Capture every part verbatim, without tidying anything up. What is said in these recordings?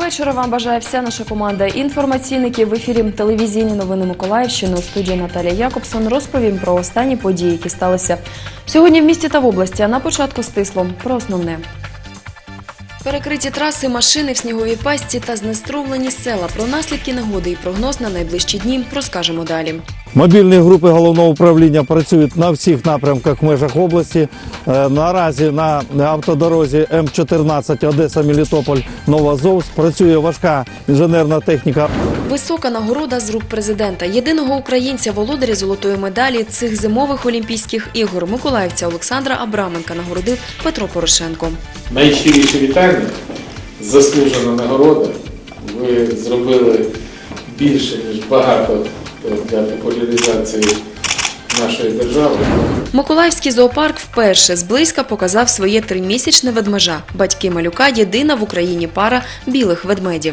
вечора вам бажає вся наша команда інформаційників. В ефірі телевізійні новини Миколаївщини. У студії Наталія Якобсон розповім про останні події, які сталися сьогодні в місті та в області. А на початку стисло про основне. Перекриті траси, машини в сніговій пастці та знеструмлені села. Про наслідки негоди і прогноз на найближчі дні розкажемо далі. Мобільні групи головного управління працюють на всіх напрямках в межах області. Наразі на автодорозі М чотирнадцять Одеса-Мелітополь-Новоазовськ працює важка інженерна техніка. Висока нагорода з рук президента. Єдиного українця володаря золотої медалі цих зимових Олімпійських ігор миколаївця Олександра Абраменка нагородив Петро Порошенко. Найщиріші вітання, заслужена нагорода. Ви зробили більше, ніж багато для популяризації нашої держави. Миколаївський зоопарк вперше зблизька показав своє тримісячне ведмежа. Батьки малюка – єдина в Україні пара білих ведмедів.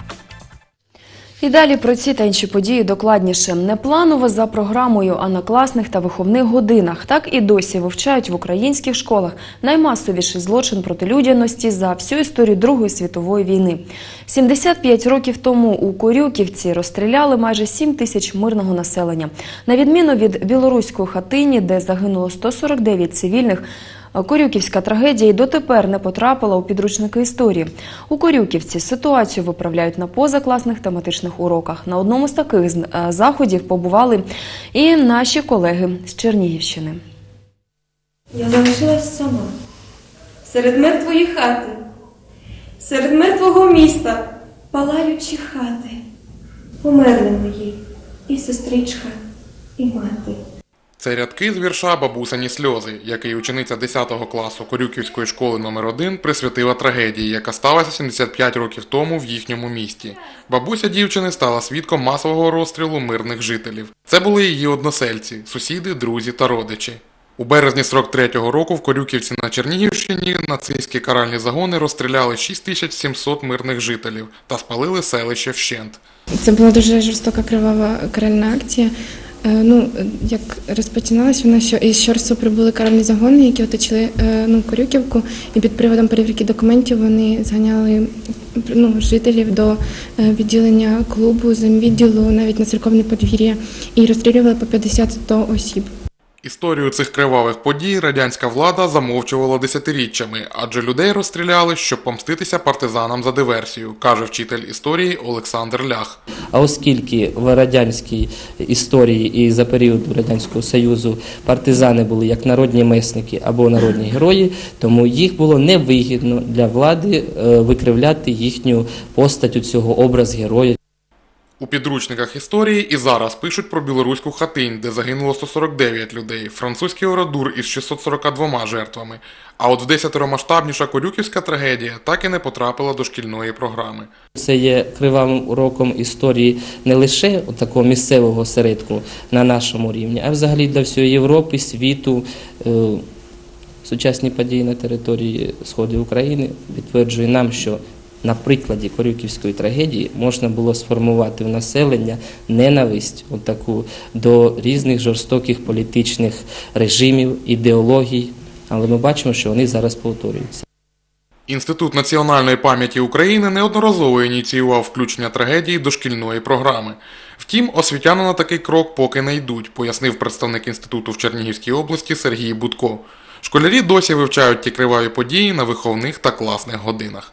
І далі про ці та інші події докладніше. Не планово за програмою, а на класних та виховних годинах. Так і досі вивчають в українських школах наймасовіший злочин проти людяності за всю історію Другої світової війни. сімдесят п'ять років тому у Корюківці розстріляли майже сім тисяч мирного населення. На відміну від білоруської Хатині, де загинуло сто сорок дев'ять цивільних, Корюківська трагедія й дотепер не потрапила у підручники історії. У Корюківці ситуацію виправляють на позакласних тематичних уроках. На одному з таких заходів побували і наші колеги з Чернігівщини. Я залишилась сама. Серед мертвої хати, серед мертвого міста, палаючі хати. Померли мої і сестричка, і мати. Це рядки з вірша «Бабусині сльози», який учениця десятого класу Корюківської школи номер один присвятила трагедії, яка сталася сімдесят п'ять років тому в їхньому місті. Бабуся дівчини стала свідком масового розстрілу мирних жителів. Це були її односельці, сусіди, друзі та родичі. У березні сорок третього року в Корюківці на Чернігівщині нацистські каральні загони розстріляли шість тисяч сімсот мирних жителів та спалили селище вщент. Це була дуже жорстока кривава каральна акція. Ну, як розпочиналась вона, що із Щорсу прибули каральні загони, які оточили ну, Корюківку, і під приводом перевірки документів вони зганяли ну, жителів до відділення клубу, земвідділу, навіть на церковне подвір'я, і розстрілювали по п'ятдесят - сто осіб. Історію цих кривавих подій радянська влада замовчувала десятиріччями, адже людей розстріляли, щоб помститися партизанам за диверсію, каже вчитель історії Олександр Лях. А оскільки в радянській історії і за період Радянського Союзу партизани були як народні месники або народні герої, тому їх було невигідно для влади викривляти їхню постать у цього образ героя. У підручниках історії і зараз пишуть про білоруську Хатинь, де загинуло сто сорок дев'ять людей, французький Орадур із шістсот сорока двома жертвами. А от вдесятеромасштабніша Корюківська трагедія так і не потрапила до шкільної програми. Це є кривавим уроком історії не лише такого місцевого осередку на нашому рівні, а взагалі для всієї Європи, світу. Сучасні події на території Сходу України підтверджують нам, що на прикладі Корюківської трагедії можна було сформувати в населення ненависть отаку до різних жорстоких політичних режимів, ідеологій, але ми бачимо, що вони зараз повторюються. Інститут національної пам'яті України неодноразово ініціював включення трагедії до шкільної програми. Втім, освітяни на такий крок поки не йдуть, пояснив представник інституту в Чернігівській області Сергій Будко. Школярі досі вивчають ті криваві події на виховних та класних годинах.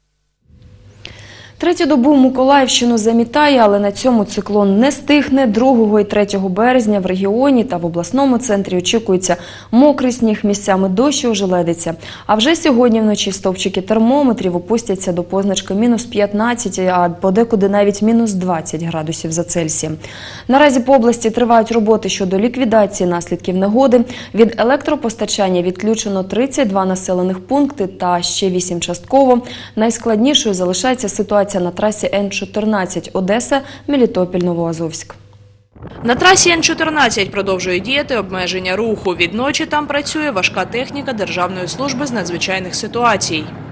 Третю добу Миколаївщину замітає, але на цьому циклон не стихне. другого і третього березня в регіоні та в обласному центрі очікується мокрий сніг, місцями дощ і ожеледиця. А вже сьогодні вночі стовпчики термометрів опустяться до позначки мінус п'ятнадцять, а подекуди навіть мінус двадцять градусів за Цельсієм. Наразі по області тривають роботи щодо ліквідації наслідків негоди. Від електропостачання відключено тридцять два населених пункти та ще вісім частково. Найскладнішою залишається ситуація на трасі Н чотирнадцять Одеса, Мелітополь, Новоазовськ. На трасі Н чотирнадцять продовжує діяти обмеження руху. Відночі там працює важка техніка Державної служби з надзвичайних ситуацій.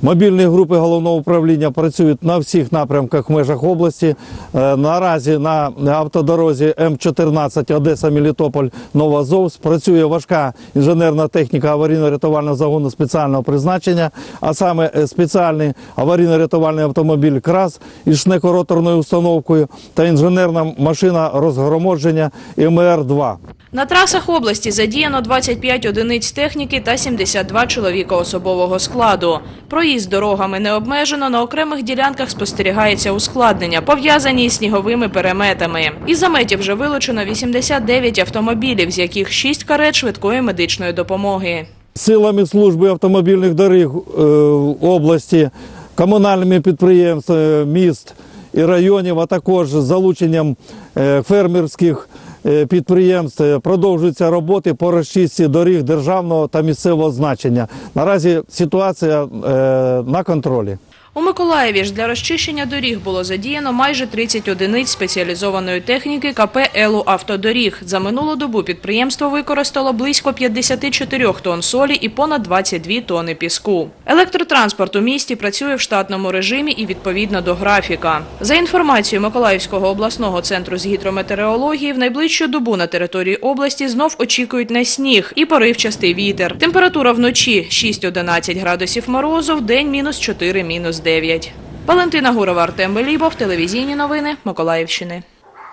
Мобільні групи головного управління працюють на всіх напрямках в межах області. Е, Наразі на автодорозі М чотирнадцять Одеса-Мелітополь Новоазовськ працює важка інженерна техніка аварійно-рятувального загону спеціального призначення, а саме е, спеціальний аварійно-рятувальний автомобіль КРАС із шнекороторною установкою та інженерна машина розгроможення Ем Ер два. На трасах області задіяно двадцять п'ять одиниць техніки та сімдесят два чоловіка особового складу. Проїзд дорогами не обмежено, на окремих ділянках спостерігається ускладнення, пов'язані із сніговими переметами. Із заметів вже вилучено вісімдесят дев'ять автомобілів, з яких шість карет швидкої медичної допомоги. Силами служби автомобільних доріг е, області, комунальними підприємствами міст і районів, а також з залученням е, фермерських е, підприємств продовжуються роботи по розчистці доріг державного та місцевого значення. Наразі ситуація е, на контролі. У Миколаєві ж для розчищення доріг було задіяно майже тридцять одиниць спеціалізованої техніки ка пе «Елу Автодоріг». За минулу добу підприємство використало близько п'ятдесят чотири тонн солі і понад двадцять дві тонни піску. Електротранспорт у місті працює в штатному режимі і відповідно до графіка. За інформацією Миколаївського обласного центру з гідрометеорології, в найближчу добу на території області знов очікують на сніг і поривчастий вітер. Температура вночі – шість-одинадцять градусів морозу, вдень – мінус чотири - мінус дев'ять. Валентина Гурова, Артем Белібов, телевізійні новини Миколаївщини.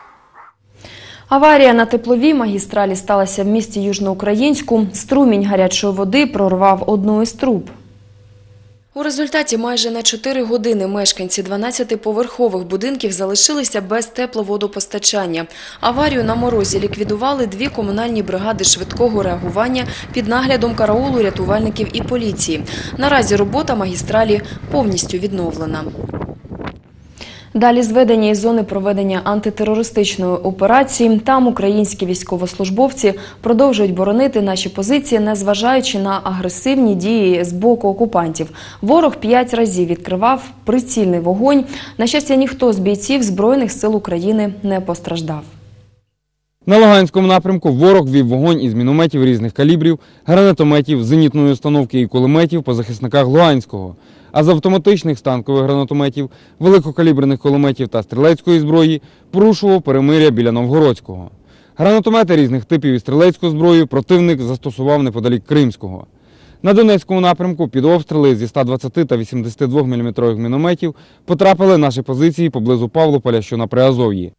Аварія на тепловій магістралі сталася в місті Южноукраїнську. Струмінь гарячої води прорвав одну із труб. У результаті майже на чотири години мешканці дванадцятиповерхових будинків залишилися без тепловодопостачання. Аварію на морозі ліквідували дві комунальні бригади швидкого реагування під наглядом караулу, рятувальників і поліції. Наразі робота магістралі повністю відновлена. Далі зведення із зони проведення антитерористичної операції. Там українські військовослужбовці продовжують боронити наші позиції, незважаючи на агресивні дії з боку окупантів. Ворог п'ять разів відкривав прицільний вогонь. На щастя, ніхто з бійців Збройних сил України не постраждав. На Луганському напрямку ворог вів вогонь із мінометів різних калібрів, гранатометів, зенітної установки і кулеметів по захисниках Луганського. А з автоматичних станкових гранатометів, великокаліберних кулеметів та стрілецької зброї порушував перемир'я біля Новгородського. Гранатомети різних типів і стрілецьку зброю противник застосував неподалік Кримського. На Донецькому напрямку під обстріли зі ста двадцяти та вісімдесяти двох міліметрових мінометів потрапили наші позиції поблизу Павлополя, що на Приазов'ї.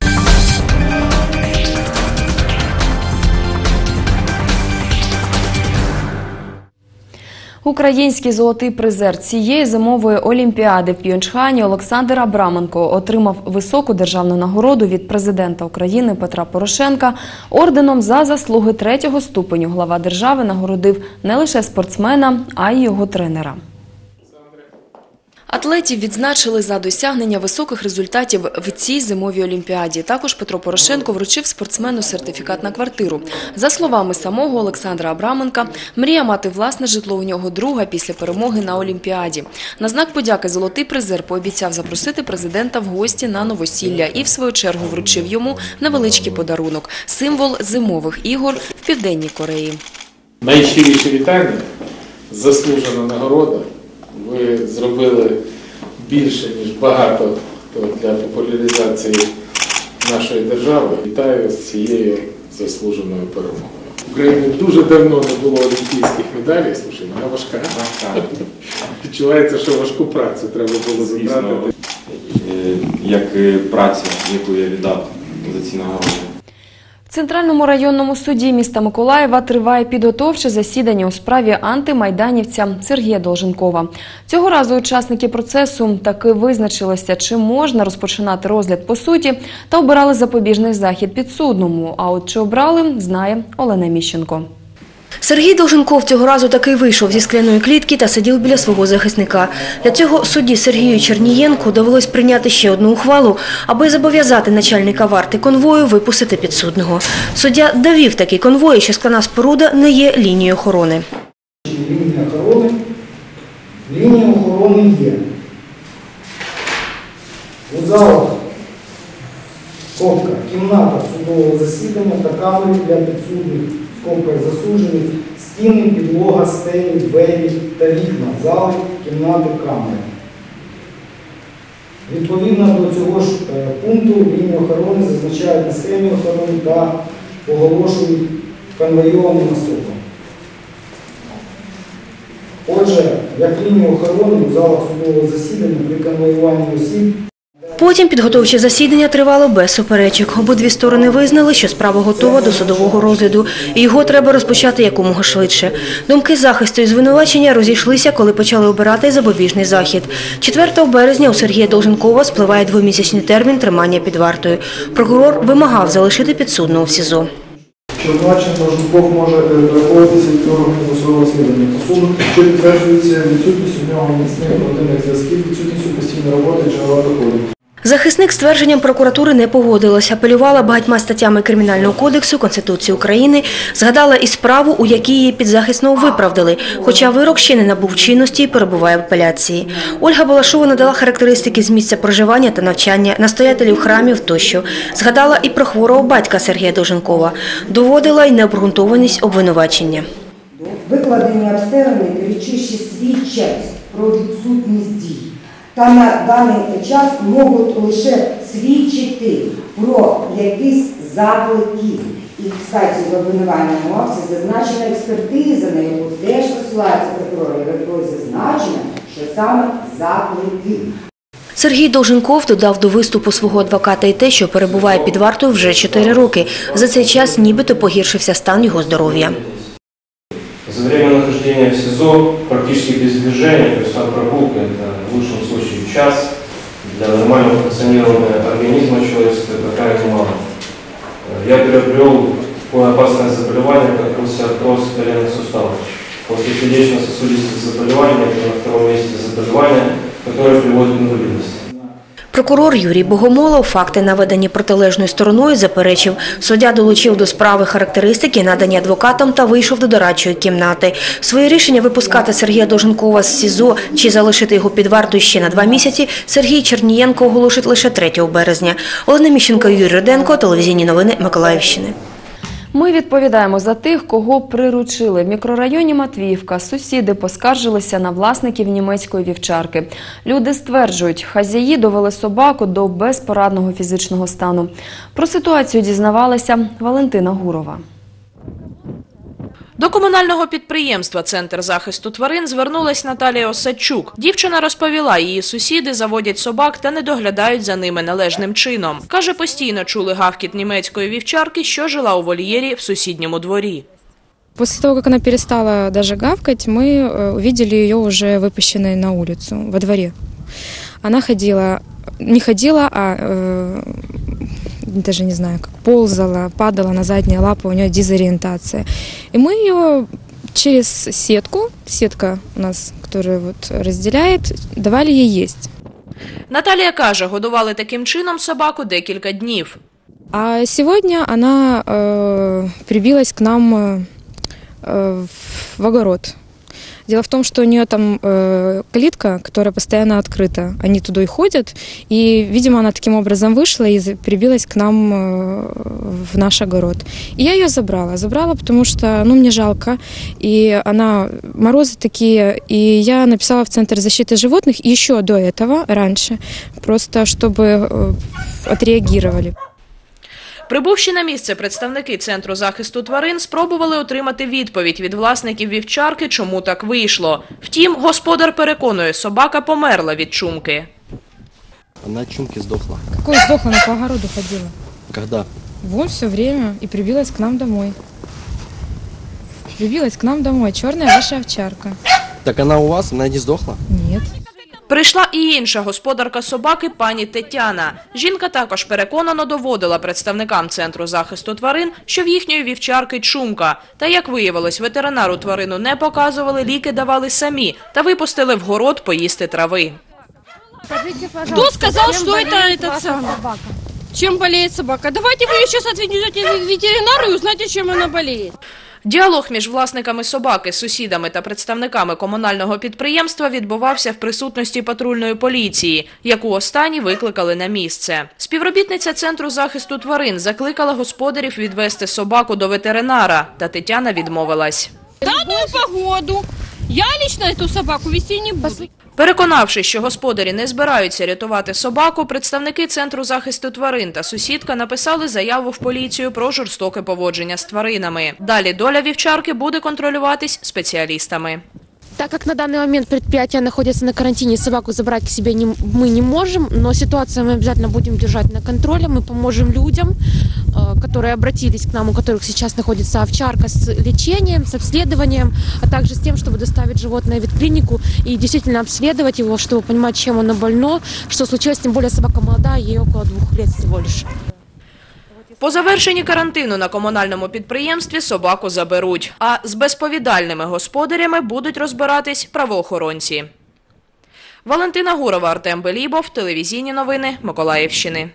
Український золотий призер цієї зимової олімпіади в Пхьончхані Олександр Абраменко отримав високу державну нагороду від президента України Петра Порошенка. Орденом за заслуги третього ступеню глава держави нагородив не лише спортсмена, а й його тренера. Атлетів відзначили за досягнення високих результатів в цій зимовій олімпіаді. Також Петро Порошенко вручив спортсмену сертифікат на квартиру. За словами самого Олександра Абраменка, мрія мати власне житло у нього друга після перемоги на олімпіаді. На знак подяки золотий призер пообіцяв запросити президента в гості на новосілля і в свою чергу вручив йому невеличкий подарунок – символ зимових ігор в Південній Кореї. Найщиріші вітання, заслужена нагорода. Ви зробили більше, ніж багато хто для популяризації нашої держави. Вітаю з цією заслуженою перемогою. В Україні дуже давно не було олімпійських медалей, слушай, вона важка. Відчувається, що важку працю треба було затратити. Як праця, яку я віддав за ці нагороди. В Центральному районному суді міста Миколаєва триває підготовче засідання у справі антимайданівця Сергія Долженкова. Цього разу учасники процесу таки визначилися, чи можна розпочинати розгляд по суті, та обирали запобіжний захід підсудному. А от чи обрали, знає Олена Міщенко. Сергій Долженков цього разу таки вийшов зі скляної клітки та сидів біля свого захисника. Для цього судді Сергію Чернієнку довелось прийняти ще одну ухвалу, аби зобов'язати начальника варти конвою випустити підсудного. Суддя довів такий конвой, що скляна споруда не є лінією охорони. Лінія охорони, лінія охорони є. У залах копка, кімната судового засідання та камери для підсудних в скобках засуджені, стіни, підлога, стелі, двері та вікна, зали, кімнати, камери. Відповідно до цього ж е, пункту лінії охорони зазначають на схемі охорони та оголошують конвойованим особам. Отже, як лінію охорони у залах судового засідання при конвоюванні осіб. Потім підготовче засідання тривало без суперечок. Обидві сторони визнали, що справа готова до судового розгляду, і його треба розпочати якомога швидше. Думки захисту і звинувачення розійшлися, коли почали обирати запобіжний захід. четвертого березня у Сергія Долженкова спливає двомісячний термін тримання під вартою. Прокурор вимагав залишити підсудного в СІЗО. Що обвинувачений Долженков може переховуватися від органів досудового розслідування та суду, що підтверджується відсутністю в нього міцних родинних зв'язків, відсутністю постійної роботи джерела доходів. Захисник з твердженням прокуратури не погодилась, апелювала багатьма статтями Кримінального кодексу, Конституції України, згадала і справу, у якій її підзахисного виправдали, хоча вирок ще не набув чинності і перебуває в апеляції. Ольга Балашова надала характеристики з місця проживання та навчання, настоятелів храмів тощо. Згадала і про хворого батька Сергія Долженкова. Доводила й необґрунтованість обвинувачення. Викладені обставини речищі свідчать про відсутність дій. Та на даний час можуть лише свідчити про якісь заклики. І, кстати, в обвинувальному акті зазначена експертиза, на яку теж посилається прокурор, якою зазначено, що саме заклики. Сергій Долженков додав до виступу свого адвоката і те, що перебуває під вартою вже чотири роки. За цей час нібито погіршився стан його здоров'я. За время нахождения в СИЗО практически без движения, то есть там прогулка, это в лучшем случае час, для нормального функционирования организма человеческого это крайне мало. Я приобрел такое опасное заболевание, как остеопороз коленных суставов. После сердечно-сосудистых заболеваний это на втором месте заболевания, которое приводит к инвалидности. Прокурор Юрій Богомолов факти, наведені протилежною стороною, заперечив. Суддя долучив до справи характеристики, надані адвокатом, та вийшов до дорадчої кімнати. Своє рішення випускати Сергія Долженкова з СІЗО чи залишити його під вартою ще на два місяці Сергій Чернієнко оголошить лише третього березня. Олена Міщенко, Юрій Руденко, телевізійні новини Миколаївщини. Ми відповідаємо за тих, кого приручили. В мікрорайоні Матвіївка сусіди поскаржилися на власників німецької вівчарки. Люди стверджують, хазяї довели собаку до безпорадного фізичного стану. Про ситуацію дізнавалася Валентина Гурова. До комунального підприємства «Центр захисту тварин» звернулась Наталія Осадчук. Дівчина розповіла, її сусіди заводять собак та не доглядають за ними належним чином. Каже, постійно чули гавкіт німецької вівчарки, що жила у вольєрі в сусідньому дворі. После того, как она перестала даже гавкать, мы увидели ее уже выпущенной на улицу, во дворе. Она ходила, не ходила, а э, даже не знаю, как ползала, падала на задние лапы, у нее дезориентация. И мы ее через сетку, сетка у нас, которая вот разделяет, давали ей есть. Наталія каже, годували таким чином собаку декілька днів. А сегодня она э, прибилась к нам э, в огород. Дело в том, что у нее там э, калитка, которая постоянно открыта. Они туда и ходят. И, видимо, она таким образом вышла и прибилась к нам э, в наш огород. И я ее забрала. Забрала, потому что, ну, мне жалко. И она, морозы такие. И я написала в Центр защиты животных еще до этого, раньше, просто чтобы э, отреагировали. Прибувши на місце, представники Центру захисту тварин спробували отримати відповідь від власників вівчарки, чому так вийшло. Втім, господар переконує, собака померла від чумки. Она от чумки сдохла. Какой сдохла? Она по огороду ходила. Когда? Вон все время. И прибилась к нам домой. Прибилась к нам домой. Черная ваша овчарка. Так она у вас? Она не сдохла? Нет. Прийшла і інша господарка собаки пані Тетяна. Жінка також переконано доводила представникам Центру захисту тварин, що в їхньої вівчарки чумка. Та, як виявилось, ветеринару тварину не показували, ліки давали самі та випустили в город поїсти трави. Кто сказал, что это этот самый? Чем болеет собака? Давайте вы ее сейчас отведете к ветеринару и узнаете, чем она болеет. Діалог між власниками собаки, сусідами та представниками комунального підприємства відбувався в присутності патрульної поліції, яку останні викликали на місце. Співробітниця Центру захисту тварин закликала господарів відвести собаку до ветеринара, та Тетяна відмовилась. В данную погоду я лично эту собаку вести не буду. Переконавшись, що господарі не збираються рятувати собаку, представники Центру захисту тварин та сусідка написали заяву в поліцію про жорстоке поводження з тваринами. Далі доля вівчарки буде контролюватись спеціалістами. Так как на данный момент предприятие находится на карантине, собаку забрать к себе не, мы не можем, но ситуацию мы обязательно будем держать на контроле. Мы поможем людям, э, которые обратились к нам, у которых сейчас находится овчарка, с лечением, с обследованием, а также с тем, чтобы доставить животное в ветклинику и действительно обследовать его, чтобы понимать, чем оно больно, что случилось, тем более собака молодая, ей около двух лет всего лишь. По завершенні карантину на комунальному підприємстві собаку заберуть, а з безповідальними господарями будуть розбиратись правоохоронці. Валентина Гурова, Артем Белібов, телевізійні новини Миколаївщини.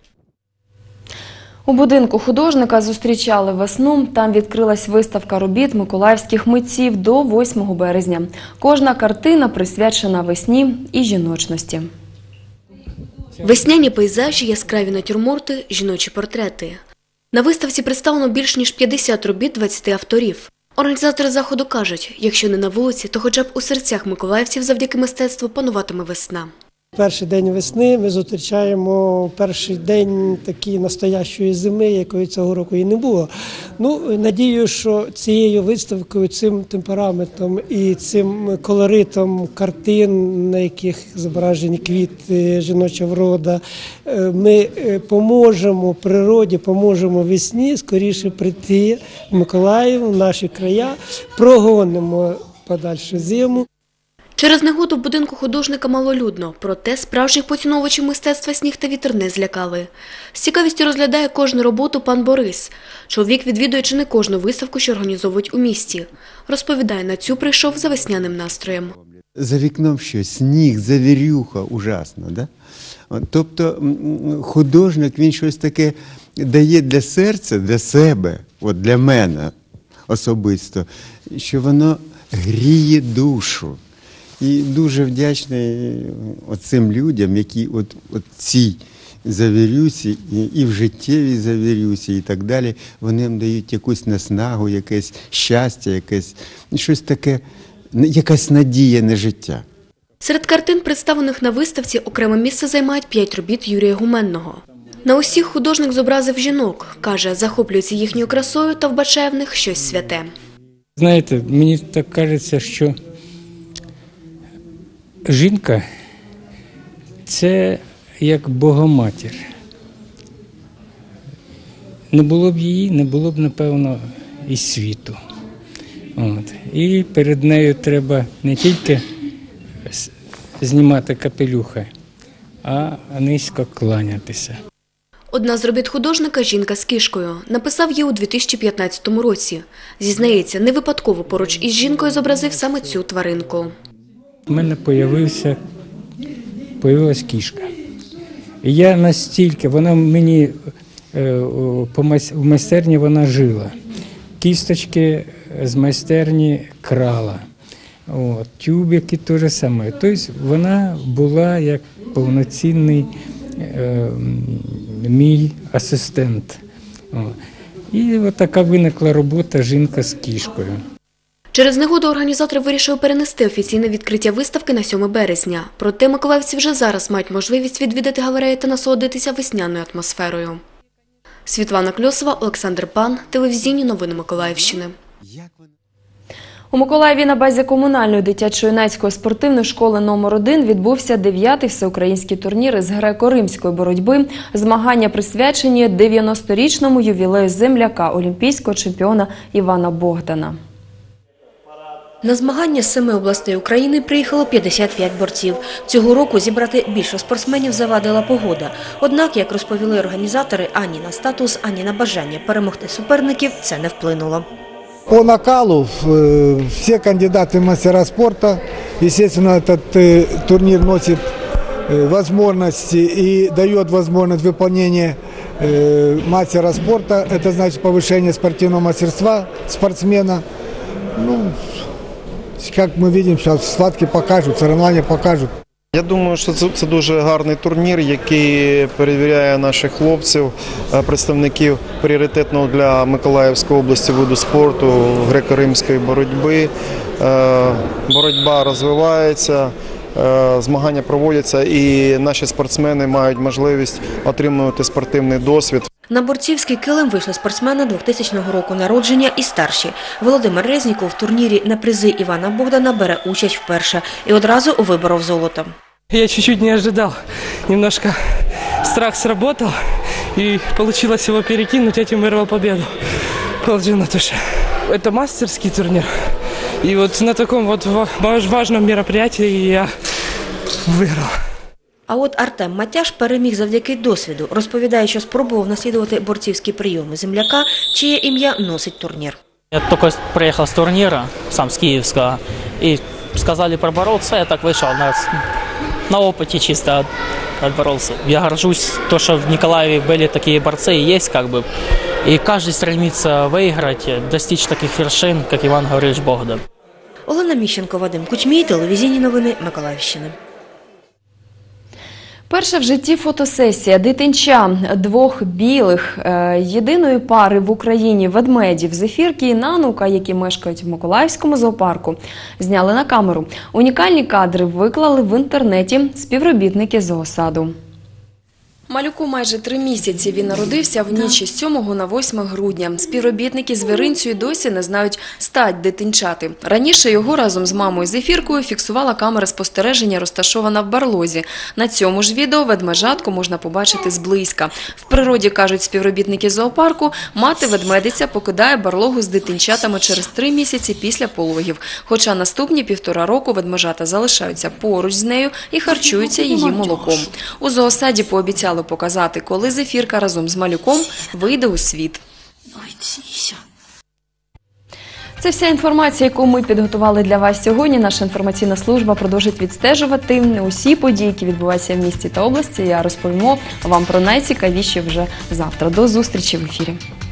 У будинку художника зустрічали весну. Там відкрилась виставка робіт миколаївських митців до восьмого березня. Кожна картина присвячена весні і жіночності. Весняні пейзажі, яскраві натюрморти, жіночі портрети. На виставці представлено більш ніж п'ятдесят робіт двадцяти авторів. Організатори заходу кажуть, якщо не на вулиці, то хоча б у серцях миколаївців завдяки мистецтву пануватиме весна. Перший день весни ми зустрічаємо перший день такої настоящої зими, якої цього року і не було. Ну, надію, що цією виставкою, цим темпераментом і цим колоритом картин, на яких зображені квіти, жіноча врода, ми поможемо природі, поможемо весні скоріше прийти в Миколаїв, в наші края, прогонимо подальше зиму. Через негоду в будинку художника малолюдно, проте справжніх поціновувачів мистецтва сніг та вітер не злякали. З цікавістю розглядає кожну роботу пан Борис. Чоловік відвідує чи не кожну виставку, що організовують у місті. Розповідає, на цю прийшов за весняним настроєм. За вікном що? Сніг, завірюха, ужасно, да? Тобто художник, він щось таке дає для серця, для себе, от для мене особисто, що воно гріє душу. І дуже вдячний цим людям, які от, от ці завірюсі, і, і в життєвій завірюсі, і так далі, вони їм дають якусь наснагу, якесь щастя, якесь, щось таке, якась надія на життя. Серед картин, представлених на виставці, окреме місце займають п'ять робіт Юрія Гуменного. На усіх художник зобразив жінок, каже, захоплюється їхньою красою та вбачає в них щось святе. Знаєте, мені так кажеться, що жінка – це як Богоматір. Не було б її, не було б, напевно, і світу. От. І перед нею треба не тільки знімати капелюха, а низько кланятися. Одна з робіт художника – жінка з кішкою. Написав її у дві тисячі п'ятнадцятому році. Зізнається, не випадково поруч із жінкою зобразив саме цю тваринку. У мене появився, появилась кішка. І я настільки, вона мені в майстерні вона жила. Кісточки з майстерні крала. От, тюбики те ж саме. Тобто вона була як повноцінний е, мій асистент. О. І от така виникла робота «Жінка з кішкою». Через негоду організатори вирішили перенести офіційне відкриття виставки на сьоме березня. Проте миколаївці вже зараз мають можливість відвідати галерею та насолодитися весняною атмосферою. Світлана Кльосова, Олександр Пан, телевізійні новини Миколаївщини. У Миколаєві на базі комунальної дитячо-юнацької спортивної школи номер один відбувся дев'ятий всеукраїнський турнір із греко-римської боротьби. Змагання присвячені дев'яносторічному ювілею земляка, олімпійського чемпіона Івана Богдана. На змагання з семи областей України приїхало п'ятдесят п'ять борців. Цього року зібрати більше спортсменів завадила погода. Однак, як розповіли організатори, ані на статус, ані на бажання перемогти суперників це не вплинуло. По накалу все кандидаты в мастера спорта. Естественно, этот турнир носит возможности и дает возможность выполнения э, мастера спорта, это значит повышение спортивного мастерства спортсмена. Ну, как мы видим, сейчас схватки покажут, соревнования покажут. Я думаю, що це, це дуже гарний турнір, який перевіряє наших хлопців, е, представників пріоритетного для Миколаївської області виду спорту, греко-римської боротьби. Е, Боротьба розвивається, е, змагання проводяться і наші спортсмени мають можливість отримувати спортивний досвід. На борцівський килим вийшли спортсмени двохтисячного року народження і старші. Володимир Резніков в турнірі на призи Івана Богдана бере участь вперше і одразу виборов золото. Я чуть-чуть не ожидал. Немножко страх сработал, и получилось его перекинуть, этим вырвал победу. Положил на душе. Это мастерский турнир. И вот на таком вот важном мероприятии я выиграл. А от Артем Матяш переміг завдяки досвіду. Розповідає, що спробував наслідувати борцівські прийоми земляка, чиє ім'я носить турнір. Я только приехал с турнира, сам с Киевска, и сказали пробороться, я так вышел на, на опыте чисто отборолся. Я горжусь, то, что в Николаеве были такие борцы, и есть как бы, и каждый стремится выиграть, достичь таких вершин, как Иван Гаврилович Богдан. Олена Міщенко, Вадим Кучмій, телевізійні новини Миколаївщини. Перша в житті фотосесія дитинча двох білих е, єдиної пари в Україні ведмедів Зефірки і Нанука, які мешкають в Миколаївському зоопарку, зняли на камеру. Унікальні кадри виклали в інтернеті співробітники зоосаду. Малюку майже три місяці. Він народився в ніч із сьомого на восьме грудня. Співробітники звіринцю й досі не знають стать дитинчати. Раніше його разом з мамою Зефіркою фіксувала камера спостереження, розташована в барлозі. На цьому ж відео ведмежатку можна побачити зблизька. В природі, кажуть співробітники зоопарку, мати-ведмедиця покидає барлогу з дитинчатами через три місяці після пологів. Хоча наступні півтора року ведмежата залишаються поруч з нею і харчуються її молоком. У зоосаді пообіцяли показати, коли Зефірка разом з малюком вийде у світ. Це вся інформація, яку ми підготували для вас сьогодні. Наша інформаційна служба продовжить відстежувати усі події, які відбуваються в місті та області. Я розповімо вам про найцікавіші вже завтра. До зустрічі в ефірі.